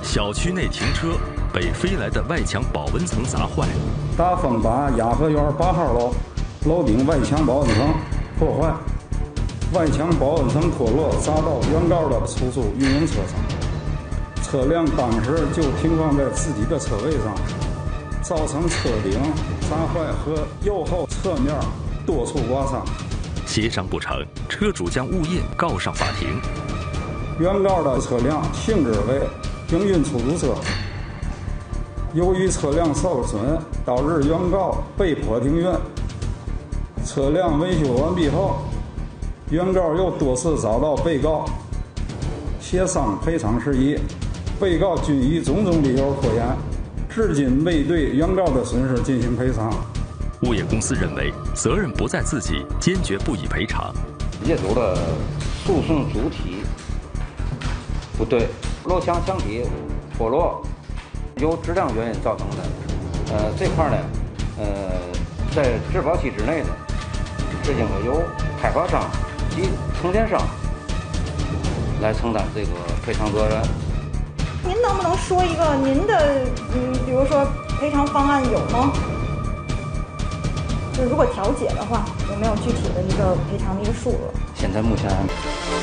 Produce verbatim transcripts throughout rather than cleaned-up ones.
小区内停车被飞来的外墙保温层砸坏， 大风把雅和园八号楼楼顶外墙保温层破坏，外墙保温层脱落砸到原告的出租运营车上，车辆当时就停放在自己的车位上，造成车顶砸坏和右后侧面多处刮伤。 协商不成，车主将物业告上法庭。 原告的车辆性质为营运出租车，由于车辆受损，导致原告被迫停运。车辆维修完毕后，原告又多次找到被告协商赔偿事宜，被告均以种种理由拖延，至今未对原告的损失进行赔偿。 物业公司认为责任不在自己，坚决不予赔偿。 业主的诉讼主体不对，楼墙墙体脱落由质量原因造成的。呃，这块呢，呃，在质保期之内呢，是应该由开发商及承建商来承担这个赔偿责任。 您能不能说一个您的，嗯，比如说赔偿方案有吗？就如果调解的话，有没有具体的一个赔偿的一个数额？ 现在目前还没。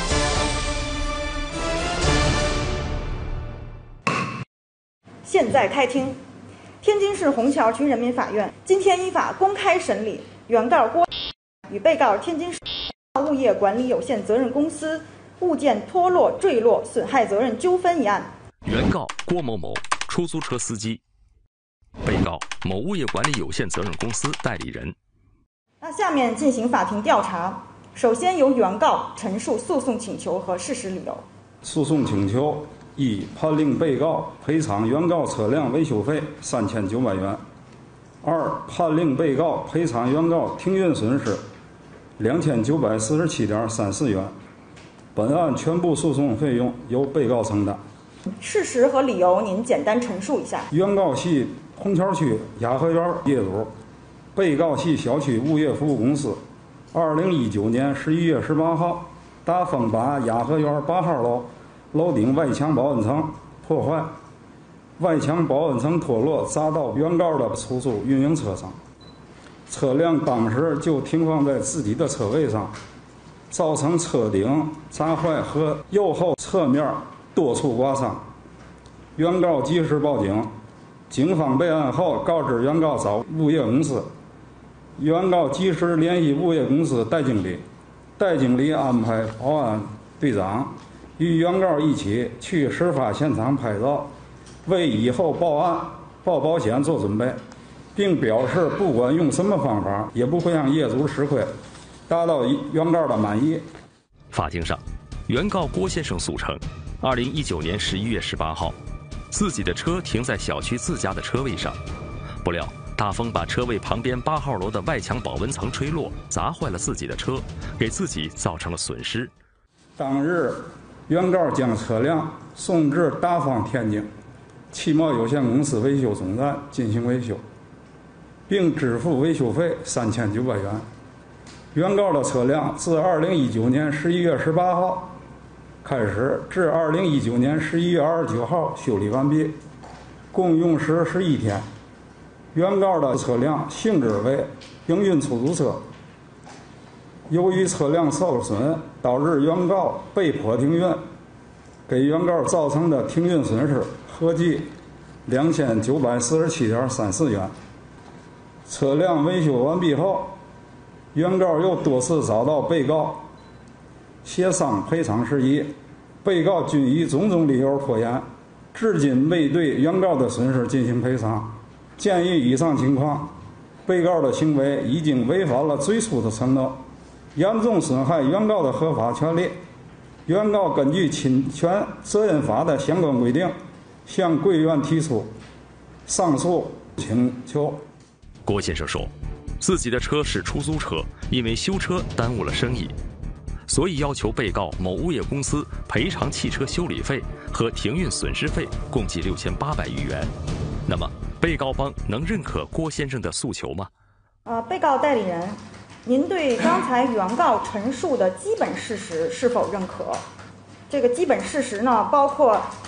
现在开庭，天津市虹桥区人民法院今天依法公开审理原告郭与被告天津市物业管理有限责任公司物件脱落、坠落损害责任纠纷一案。 原告郭某某，出租车司机；被告某物业管理有限责任公司代理人。 那下面进行法庭调查，首先由原告陈述诉讼请求和事实理由。 诉讼请求一、判令被告赔偿原告车辆维修费三千九百元；二、判令被告赔偿原告停运损失两千九百四十七点三四元。本案全部诉讼费用由被告承担。 事实和理由您简单陈述一下。 原告系虹桥区雅和园业主，被告系小区物业服务公司。二零一九年十一月十八号，大风把雅和园八号楼楼顶外墙保温层破坏，外墙保温层脱落砸到原告的出租运营车上，车辆当时就停放在自己的车位上，造成车顶砸坏和右后侧面多处刮伤。原告及时报警，警方备案后告知原告找物业公司，原告及时联系物业公司戴经理，戴经理安排保安队长与原告一起去事发现场拍照，为以后报案报保险做准备，并表示不管用什么方法也不会让业主吃亏，达到原告的满意。 法庭上，原告郭先生诉称，二零一九年十一月十八号，自己的车停在小区自家的车位上，不料大风把车位旁边八号楼的外墙保温层吹落，砸坏了自己的车，给自己造成了损失。 当日，原告将车辆送至大方天津汽贸有限公司维修总站进行维修，并支付维修费三千九百元。原告的车辆自二零一九年十一月十八号开始至二零一九年十一月二十九号修理完毕，共用时十一天。原告的车辆性质为营运出租车，由于车辆受损，导致原告被迫停运，给原告造成的停运损失合计两千九百四十七点三四元。车辆维修完毕后，原告又多次找到被告协商赔偿事宜，被告均以种种理由拖延，至今未对原告的损失进行赔偿。鉴于以上情况，被告的行为已经违反了最初的承诺，严重损害原告的合法权利。原告根据侵权责任法的相关规定，向贵院提出上诉请求。 郭先生说，自己的车是出租车，因为修车耽误了生意，所以要求被告某物业公司赔偿汽车修理费和停运损失费，共计六千八百余元。那么，被告方能认可郭先生的诉求吗？ 呃，被告代理人，您对刚才原告陈述的基本事实是否认可？这个基本事实呢，包括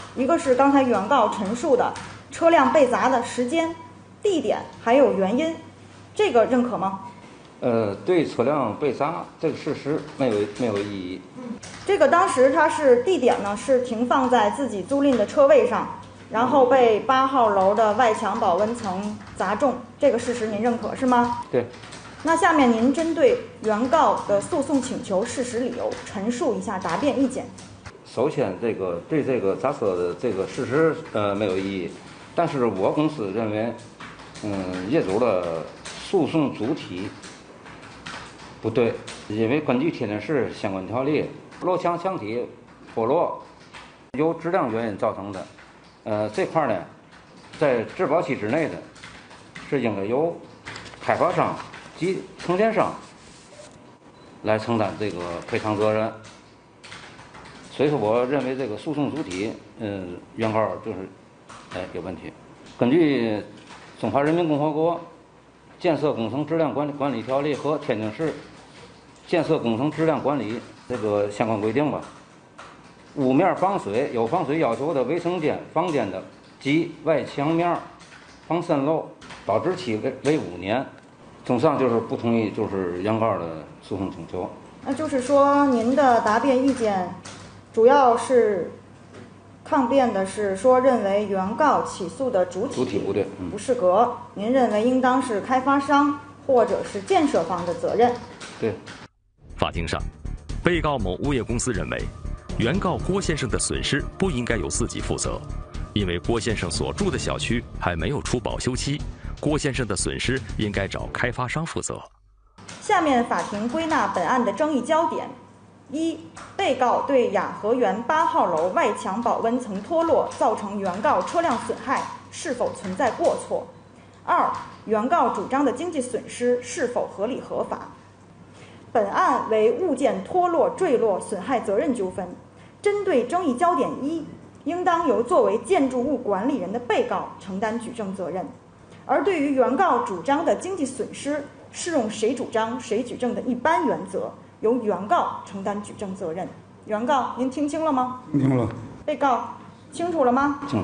一个是刚才原告陈述的车辆被砸的时间、地点还有原因，这个认可吗？ 呃，对车辆被砸这个事实没有没有异议。 这个当时它是地点呢是停放在自己租赁的车位上，然后被八号楼的外墙保温层砸中，这个事实您认可是吗？ 对。 那下面您针对原告的诉讼请求事实理由陈述一下答辩意见。 首先，这个对这个砸车的这个事实呃没有异议，但是我公司认为，嗯，业主的诉讼主体不对，因为根据天津市相关条例，楼墙墙体脱落由质量原因造成的，呃，这块呢，在质保期之内的，是应该由开发商及承建商来承担这个赔偿责任。所以说，我认为这个诉讼主体，嗯，原告就是，哎，有问题。根据《中华人民共和国建设工程质量管理管理条例》和天津市建设工程质量管理这个相关规定吧，屋面防水有防水要求的卫生间、房间的及外墙面防渗漏，保质期为为五年。综上就是不同意，就是原告的诉讼请求。 那就是说，您的答辩意见主要是抗辩的是说，认为原告起诉的主体主体不对，嗯、 不适格，您认为应当是开发商或者是建设方的责任。 对。 法庭上，被告某物业公司认为，原告郭先生的损失不应该由自己负责，因为郭先生所住的小区还没有出保修期，郭先生的损失应该找开发商负责。 下面法庭归纳本案的争议焦点：一、被告对雅和园八号楼外墙保温层脱落造成原告车辆损害是否存在过错；二、原告主张的经济损失是否合理合法。本案为物件脱落、坠落损害责任纠纷，针对争议焦点一，应当由作为建筑物管理人的被告承担举证责任；而对于原告主张的经济损失，适用谁主张谁举证的一般原则，由原告承担举证责任。原告，您听清了吗？ 听了。 被告，清楚了吗？ 清楚。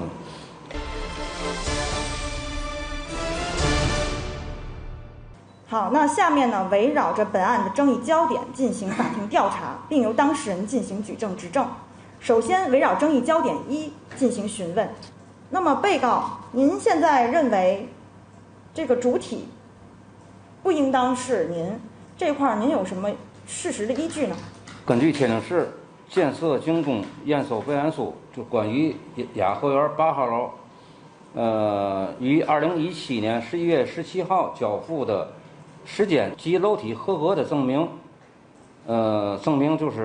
好，那下面呢，围绕着本案的争议焦点进行法庭调查，并由当事人进行举证执证。首先，围绕争议焦点一进行询问。那么，被告，您现在认为这个主体不应当是您，这块您有什么事实的依据呢？ 根据天津市建设竣工验收备案书，就关于雅和园八号楼，呃，于二零一七年十一月十七号交付的时间及楼体合格的证明，呃，证明就是，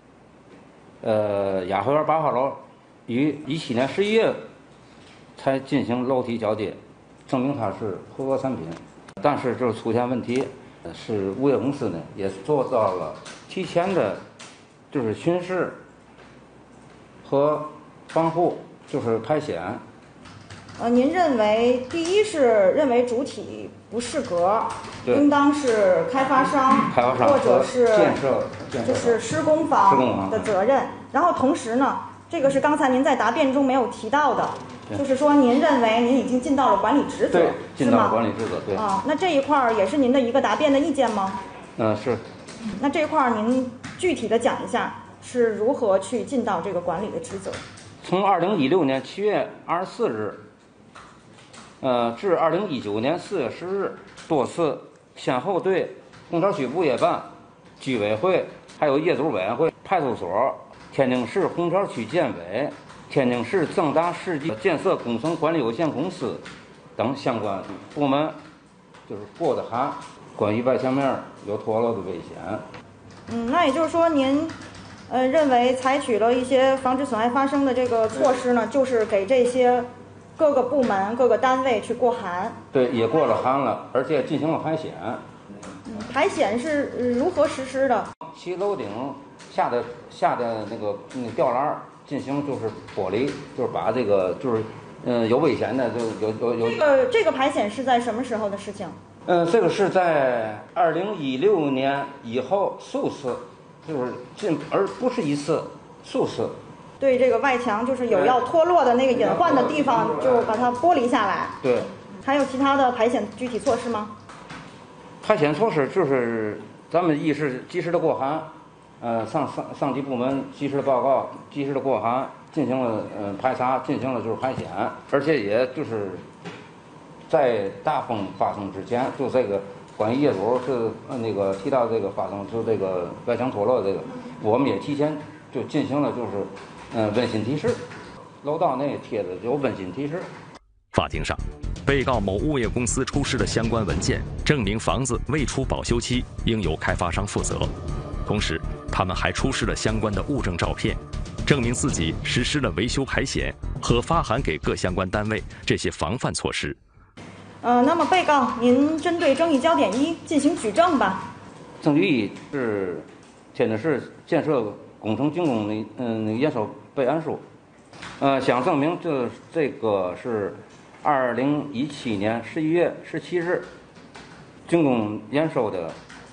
呃，雅和园八号楼于一七年十一月才进行楼体交接，证明它是合格产品。但是就是出现问题，是物业公司呢也做到了提前的，就是巡视和防护，就是开险。 呃，您认为第一是认为主体不适格，应当是开发商， 开发商或者是建设， 就是施工方的责任。然后同时呢，这个是刚才您在答辩中没有提到的，就是说您认为您已经尽到了管理职责， 对，尽到了是吗？ 管理职责，对。 啊，那这一块儿也是您的一个答辩的意见吗？ 嗯、呃，是。 那这块儿您具体的讲一下是如何去尽到这个管理的职责？ 从二零一六年七月二十四日。呃，至二零一九年四月十日，多次先后对虹桥区物业办、居委会、还有业主委员会、派出所、天津市虹桥区建委、天津市正大世纪建设工程管理有限公司等相关部门，就是过的函，关于外墙面有脱落的危险。 嗯，那也就是说您，呃，认为采取了一些防止损害发生的这个措施呢，就是给这些各个部门、各个单位去过函。 对，也过了函了，而且进行了排险。 嗯，排险是如何实施的？ 其楼顶下的下的那个那个吊篮进行就是剥离，就是把这个就是嗯、呃、有危险的就有有有。 这个这个排险是在什么时候的事情？ 嗯、呃，这个是在二零一六年以后数次，就是进而不是一次，数次。 对这个外墙就是有要脱落的那个隐患的地方，就把它剥离下来。 对。 还有其他的排险具体措施吗？ 排险措施就是咱们一是及时的过函，呃，上上上级部门及时的报告，及时的过函，进行了呃排查，进行了就是排险，而且也就是在大风发生之前，就这个关于业主是呃那个提到这个发生就这个外墙脱落这个，我们也提前就进行了就是呃温馨提示，楼道内贴的有温馨提示。 法庭上，被告某物业公司出示的相关文件证明房子未出保修期，应由开发商负责。同时，他们还出示了相关的物证照片，证明自己实施了维修排险和发函给各相关单位这些防范措施。 呃，那么被告，您针对争议焦点一进行举证吧。 证据一是天津市建设工程竣工的嗯验收备案书，呃，想证明这这个是二零一七年十一月十七日竣工验收的，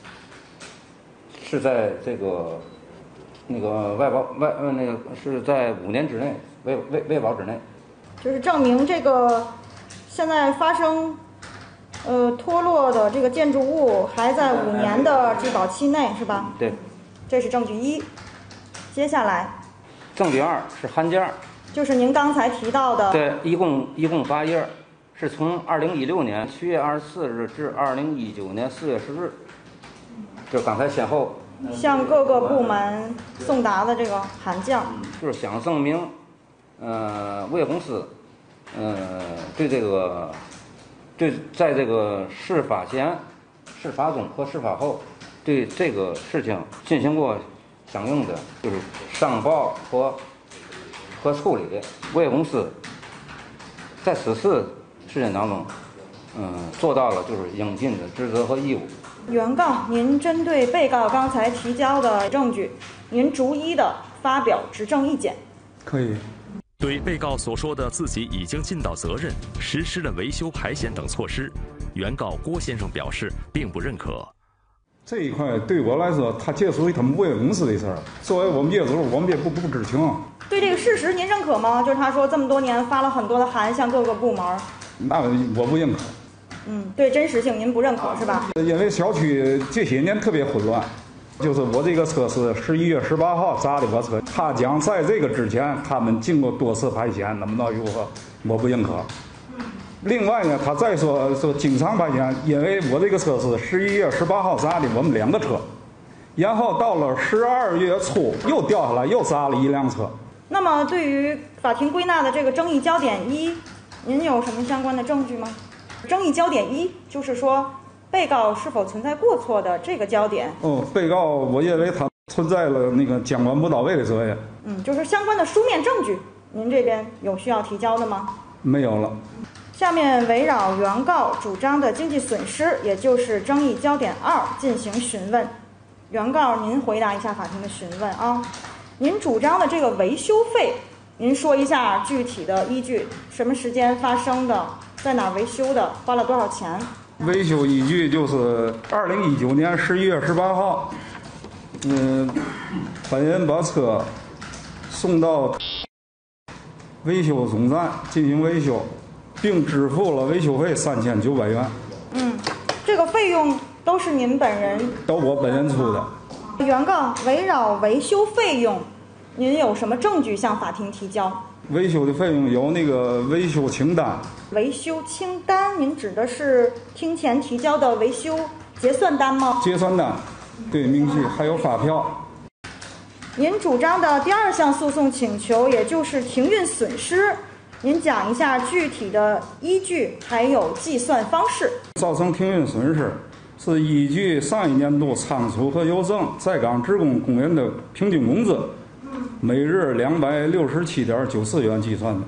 是在这个那个外保外呃那个是在五年之内维维维保之内， 就是证明这个现在发生呃脱落的这个建筑物还在五年的质保期内，是吧？ 对， 这是证据一。接下来， 证据二是函件， 就是您刚才提到的， 对，一共一共八页，是从二零一六年七月二十四日至二零一九年四月十日，就刚才先后向各个部门送达的这个函件， 就是想证明，呃，物业公司，呃，对这个，对在这个事发前、事发中和事发后，对这个事情进行过相应的就是上报和和处理。物业公司在此次事件当中，嗯，做到了就是应尽的职责和义务。 原告，您针对被告刚才提交的证据，您逐一的发表指证意见。 可以。 对被告所说的自己已经尽到责任，实施了维修排险等措施，原告郭先生表示并不认可。 这一块对我来说，他这属于他们物业公司的事儿。作为我们业主，我们也不不知情。 对这个事实您认可吗？就是他说这么多年发了很多的函向各个部门。 那我不认可。 嗯，对真实性您不认可是吧？ 因为小区这些年特别混乱，就是我这个车是十一月十八号砸的我车，他讲在这个之前他们经过多次排险，那么那如何？我不认可。另外呢，他再说说经常排险，因为我这个车是十一月十八号砸的，我们两个车，然后到了十二月初又掉下来又砸了一辆车。 那么对于法庭归纳的这个争议焦点一，您有什么相关的证据吗？争议焦点一就是说被告是否存在过错的这个焦点。 哦，被告我认为他存在了那个监管不到位的责任。 嗯，就是相关的书面证据，您这边有需要提交的吗？ 没有了。 下面围绕原告主张的经济损失，也就是争议焦点二进行询问。原告，您回答一下法庭的询问啊。您主张的这个维修费，您说一下具体的依据，什么时间发生的，在哪维修的，花了多少钱？ 维修依据就是二零一九年十一月十八号，嗯，本人把车送到维修总站进行维修，并支付了维修费三千九百元。 嗯，这个费用都是您本人？ 都我本人出的。 原告，围绕维修费用，您有什么证据向法庭提交？ 维修的费用有那个维修清单。 维修清单，您指的是庭前提交的维修结算单吗？ 结算单，对，明细还有发票。 您主张的第二项诉讼请求，也就是停运损失，您讲一下具体的依据还有计算方式。 造成停运损失是依据上一年度仓储和邮政在岗职工工人的平均工资每日两百六十七点九四元计算的。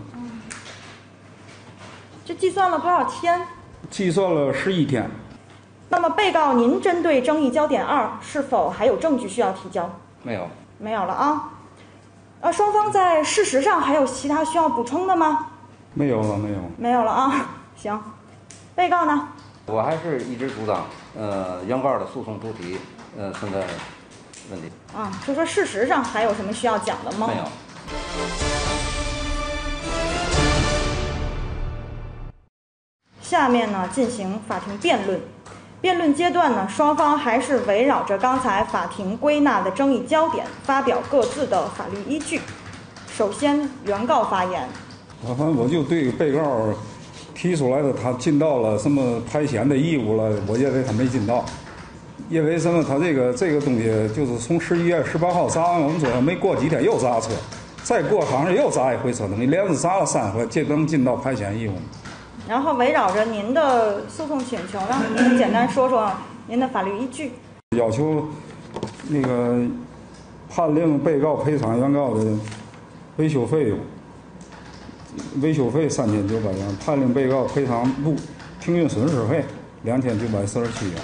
这计算了多少天？ 计算了十一天。 那么被告，您针对争议焦点二是否还有证据需要提交？ 没有。 没有了啊。呃，双方在事实上还有其他需要补充的吗？ 没有了，没有。 没有了啊。行，被告呢？ 我还是一直主张，呃，原告的诉讼主体，呃，存在问题。 啊，就说事实上还有什么需要讲的吗？ 没有。 下面呢，进行法庭辩论。辩论阶段呢，双方还是围绕着刚才法庭归纳的争议焦点，发表各自的法律依据。首先，原告发言。 反正我就对被告提出来的他尽到了什么排险的义务了，我认为他没尽到。因为什么？他这个这个东西就是从十一月十八号砸完我们说没过几天又砸车，再过好像又砸一回车，等于连着砸了三回，这能尽到排险义务吗？ 然后围绕着您的诉讼请求呢，您简单说说您的法律依据。 要求那个判令被告赔偿原告的维修费用，维修费三千九百元，判令被告赔偿路停运损失费两千九百四十七元，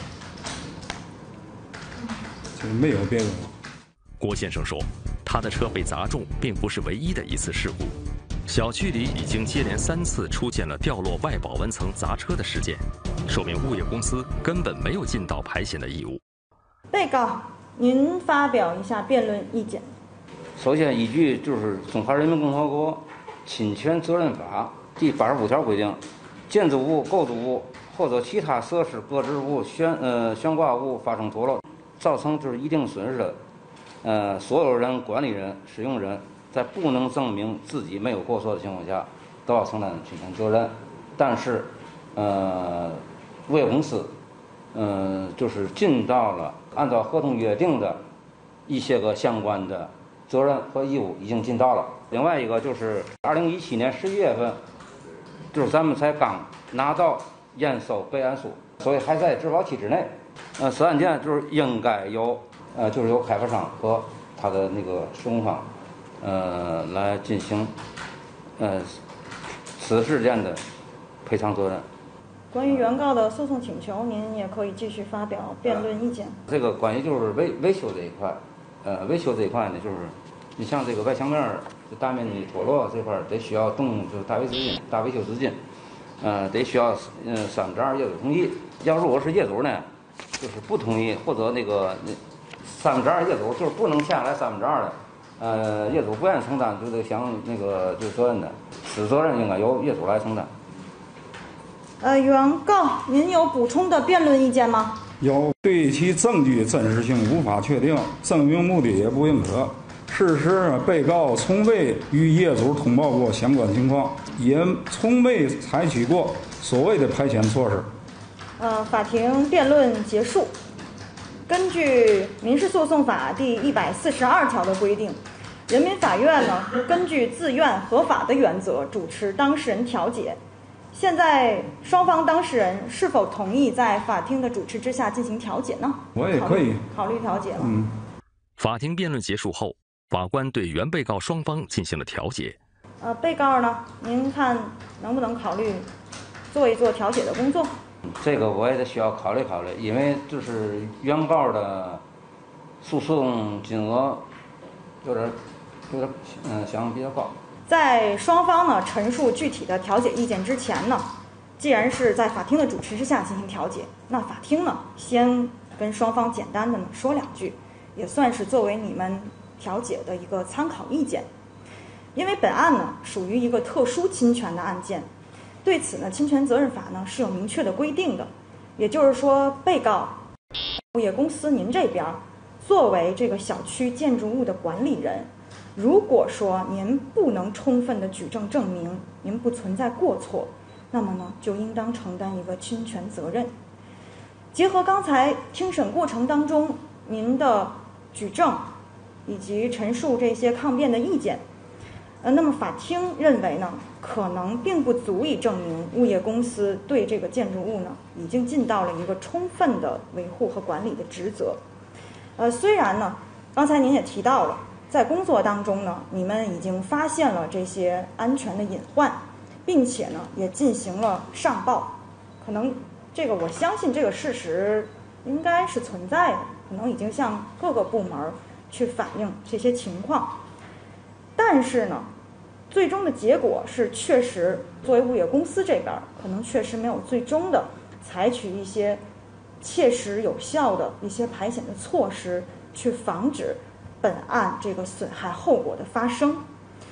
就没有别的。 郭先生说，他的车被砸中并不是唯一的一次事故。小区里已经接连三次出现了掉落外保温层砸车的事件，说明物业公司根本没有尽到排险的义务。 被告，您发表一下辩论意见。 首先，依据就是《中华人民共和国侵权责任法》第八十五条规定，建筑物、构筑物或者其他设施、搁置物、悬呃悬挂物发生脱落，造成就是一定损失的，呃，所有人、管理人、使用人，在不能证明自己没有过错的情况下，都要承担侵权责任。但是，呃，物业公司，呃，就是尽到了按照合同约定的一些个相关的责任和义务，已经尽到了。另外一个就是二零一七年十一月份，就是咱们才刚拿到验收备案书，所以还在质保期之内。呃，此案件就是应该由呃，就是由开发商和他的那个施工方。呃，来进行呃此事件的赔偿责任。 关于原告的诉讼请求，您也可以继续发表辩论意见。 呃、这个关于就是维维修这一块，呃，维修这一块呢，就是你像这个外墙面大面积脱落这块，得需要动就是大维资金、大维修资金，呃，得需要呃三分之二业主同意。要如果是业主呢，就是不同意或者那个那三分之二业主就是不能下来三分之二的。呃，业主不愿意承担，就得想那个就是责任的，此责任应该由业主来承担。 呃，原告，您有补充的辩论意见吗？ 有，对其证据真实性无法确定，证明目的也不认可。事实，被告从未与业主通报过相关情况，也从未采取过所谓的排险措施。 呃，法庭辩论结束。根据《民事诉讼法》第一百四十二条的规定，人民法院呢根据自愿合法的原则主持当事人调解。现在双方当事人是否同意在法庭的主持之下进行调解呢？ 我也可以考虑调解了。 嗯。 法庭辩论结束后，法官对原被告双方进行了调解。 呃，被告呢，您看能不能考虑做一做调解的工作？ 这个我也得需要考虑考虑，因为就是原告的诉讼金额有点有点嗯想比较高。 在双方呢陈述具体的调解意见之前呢，既然是在法庭的主持之下进行调解，那法庭呢先跟双方简单的呢说两句，也算是作为你们调解的一个参考意见。因为本案呢属于一个特殊侵权的案件。对此呢，侵权责任法呢是有明确的规定的，也就是说，被告物业公司您这边作为这个小区建筑物的管理人，如果说您不能充分的举证证明您不存在过错，那么呢就应当承担一个侵权责任。结合刚才听审过程当中您的举证以及陈述这些抗辩的意见，呃，那么法庭认为呢，可能并不足以证明物业公司对这个建筑物呢已经尽到了一个充分的维护和管理的职责。呃，虽然呢，刚才您也提到了，在工作当中呢，你们已经发现了这些安全的隐患，并且呢也进行了上报。可能这个我相信这个事实应该是存在的，可能已经向各个部门去反映这些情况。但是呢，最终的结果是确实作为物业公司这边可能确实没有最终的采取一些切实有效的一些排险的措施去防止本案这个损害后果的发生。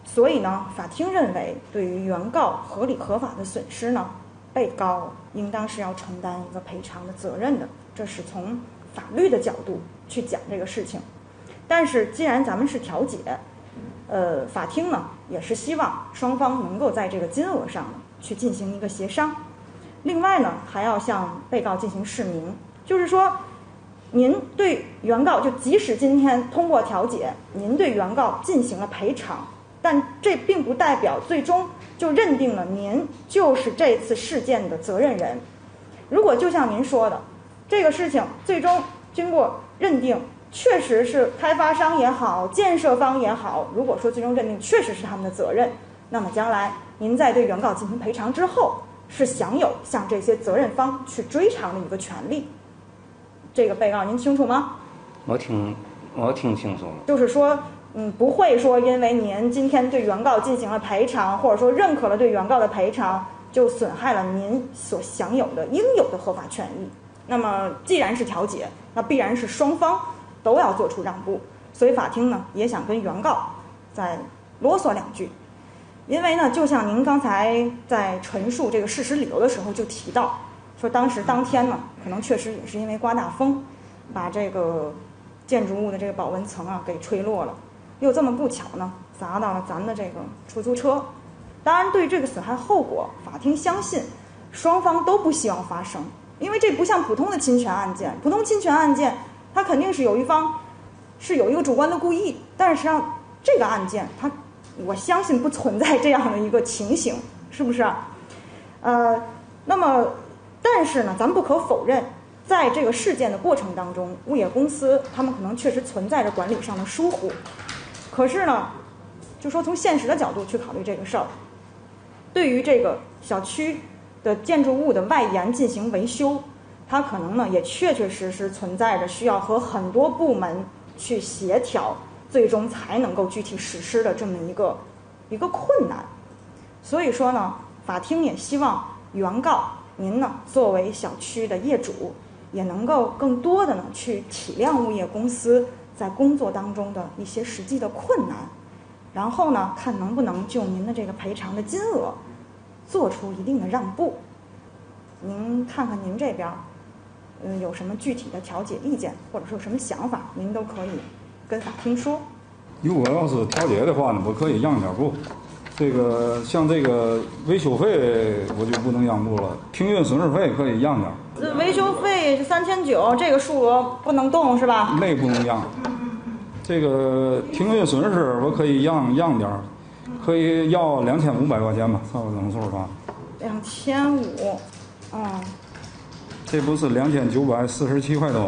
所以呢，法庭认为对于原告合理合法的损失呢，被告应当是要承担一个赔偿的责任的，这是从法律的角度去讲这个事情。但是既然咱们是调解，呃，法庭呢也是希望双方能够在这个金额上呢去进行一个协商。另外呢，还要向被告进行释明，就是说，您对原告就即使今天通过调解，您对原告进行了赔偿，但这并不代表最终就认定了您就是这次事件的责任人。如果就像您说的，这个事情最终经过认定确实是开发商也好，建设方也好，如果说最终认定确实是他们的责任，那么将来您在对原告进行赔偿之后，是享有向这些责任方去追偿的一个权利。这个被告您清楚吗？ 我听我听清楚了。 就是说，嗯，不会说因为您今天对原告进行了赔偿，或者说认可了对原告的赔偿，就损害了您所享有的应有的合法权益。那么既然是调解，那必然是双方都要做出让步，所以法庭呢也想跟原告再啰嗦两句。因为呢，就像您刚才在陈述这个事实理由的时候就提到，说当时当天呢，可能确实也是因为刮大风，把这个建筑物的这个保温层啊给吹落了，又这么不巧呢，砸到了咱的这个出租车。当然，对这个损害后果，法庭相信双方都不希望发生，因为这不像普通的侵权案件，普通侵权案件它肯定是有一方是有一个主观的故意，但是实际上这个案件它我相信不存在这样的一个情形，是不是？呃，那么但是呢，咱们不可否认，在这个事件的过程当中，物业公司他们可能确实存在着管理上的疏忽。可是呢，就说从现实的角度去考虑这个事儿，对于这个小区的建筑物的外延进行维修，它可能呢也确确实实存在着需要和很多部门去协调，最终才能够具体实施的这么一个一个困难。所以说呢，法庭也希望原告您呢作为小区的业主，也能够更多的呢去体谅物业公司在工作当中的一些实际的困难，然后呢看能不能就您的这个赔偿的金额做出一定的让步。您看看您这边嗯有什么具体的调解意见，或者说有什么想法，您都可以跟法庭说。 如果要是调解的话呢，我可以让点步。这个像这个维修费我就不能让步了，停运损失费可以让点。 这维修费是三千九，这个数额不能动是吧？ 那不能让。这个停运损失我可以让让点，可以要两千五百块钱吧，算个整数吧。 两千五，嗯。 这不是两千九百四十七块多吗？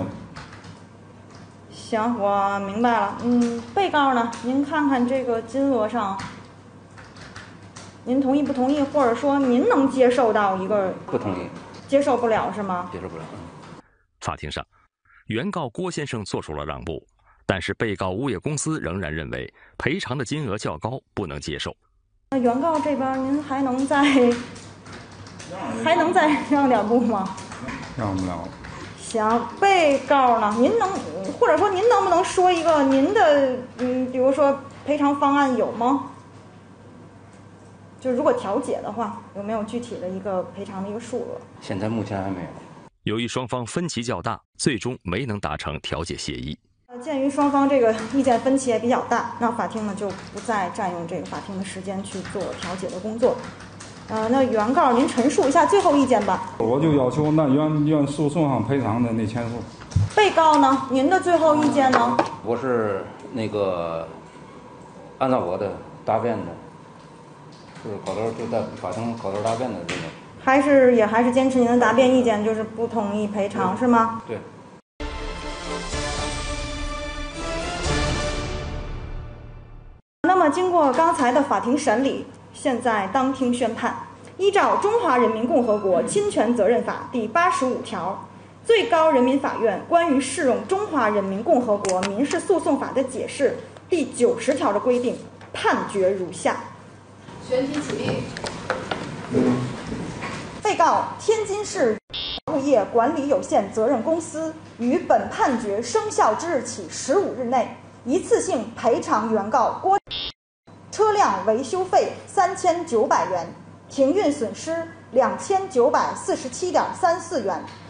行，我明白了。嗯，被告呢，您看看这个金额上，您同意不同意？或者说您能接受到一个？ 不同意。 接受不了是吗？ 接受不了。 法庭上，原告郭先生做出了让步，但是被告物业公司仍然认为赔偿的金额较高，不能接受。 那原告这边您还能再还能再让点步吗？ 让不了。 行，被告呢，您能或者说您能不能说一个您的嗯，比如说赔偿方案有吗？就如果调解的话，有没有具体的一个赔偿的一个数额？ 现在目前还没有。 由于双方分歧较大，最终没能达成调解协议。 鉴于双方这个意见分歧也比较大，那法庭呢就不再占用这个法庭的时间去做调解的工作。呃，那原告您陈述一下最后意见吧。 我就要求那原原诉讼上赔偿的那钱数。 被告呢，您的最后意见呢？ 我是那个按照我的答辩的，就是口头就在法庭口头答辩的这个。 还是也还是坚持您的答辩意见，就是不同意赔偿是吗？ 对。 那么经过刚才的法庭审理，现在当庭宣判，依照《中华人民共和国侵权责任法》第八十五条，最高人民法院关于适用《中华人民共和国民事诉讼法》的解释第九十条的规定，判决如下： 全体起立。 被告天津市物业管理有限责任公司于本判决生效之日起十五日内，一次性赔偿原告郭车辆维修费三千九百元，停运损失两千九百四十七点三四元。